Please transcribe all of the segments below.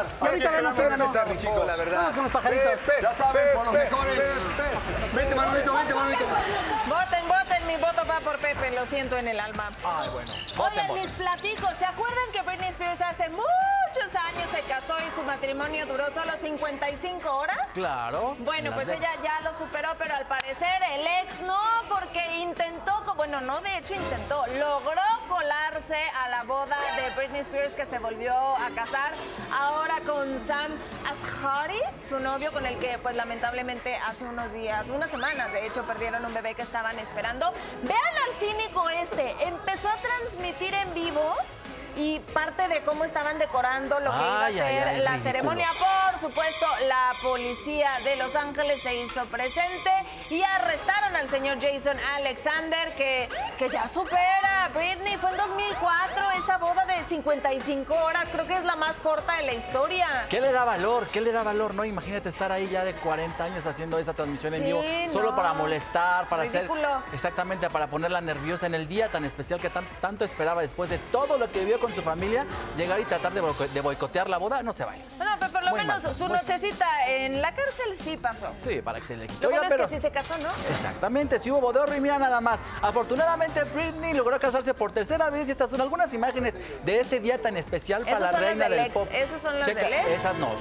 ganar. Y ahorita vemos quién ganó. Chicos, la verdad. Vamos con los pajaritos. Ya saben, por los mejores. Vente, Manolito, vente, Manolito. Voten, voten, mi voto va por Pepe, lo siento en el alma. Ay, bueno. Oigan, les platico, ¿se acuerdan que Britney Spears hace muchos años se casó y su matrimonio duró solo 55 horas? Claro. Bueno, pues ella ya lo superó, pero al parecer el ex no, porque intentó, bueno, no, de hecho intentó, logró colarse a la boda de Britney Spears, que se volvió a casar ahora con Sam Asghari, su novio, con el que pues lamentablemente hace unos días, unas semanas de hecho, perdieron un bebé que estaban esperando. Vean al cínico empezó a transmitir en vivo y parte de cómo estaban decorando lo que iba a ser la ceremonia. Por supuesto, la policía de Los Ángeles se hizo presente y arrestaron al señor Jason Alexander, que ya supera a Britney. Fue en 2004, esa boda de 55 horas, creo que es la más corta de la historia. ¿Qué le da valor? ¿Qué le da valor? No, imagínate estar ahí ya de 40 años haciendo esta transmisión en vivo, solo para molestar, para ridículo. hacer, exactamente, para ponerla nerviosa en el día tan especial que tanto esperaba después de todo lo que vivió con su familia. Llegar y tratar de boicotear la boda, no se vale. No, pero por lo Muy menos mal, su muy nochecita en la cárcel sí pasó. Sí, para que se le quitó. Lo bueno es que sí se casó, ¿no? Exactamente, sí hubo bodorrio y mira nada más. Afortunadamente Britney logró casarse por tercera vez y estas son algunas imágenes de este día tan especial para la reina del pop. Esos son los Checa, del ex. esas no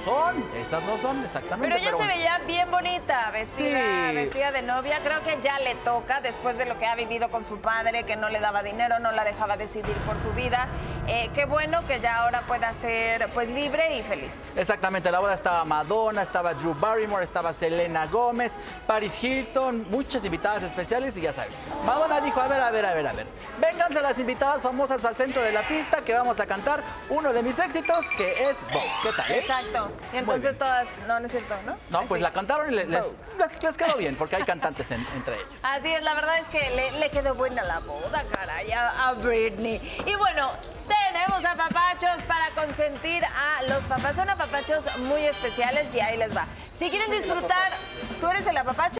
son, exactamente. Pero ella se veía bien bonita, vestida de novia. Creo que ya le toca, después de lo que ha vivido con su padre, que no le daba dinero, no la dejaba decidir por su vida. Qué bueno que ya ahora pueda ser pues libre y feliz. Exactamente, en la boda estaba Madonna, estaba Drew Barrymore, estaba Selena Gómez, Paris Hilton, muchas invitadas especiales y ya sabes. Madonna dijo, a ver, vénganse las invitadas famosas al centro de la pista que vamos a cantar uno de mis éxitos, que es Vogue. ¿Qué tal? Exacto. Y entonces todas, no es cierto, ¿no? No, pues la cantaron y les quedó bien, porque hay cantantes entre ellas. Así es, la verdad es que le quedó buena la boda, caray, a Britney. Y bueno, tenemos apapachos para consentir a los papás. Son apapachos muy especiales y ahí les va. Si quieren disfrutar, ¿tú eres el apapacho?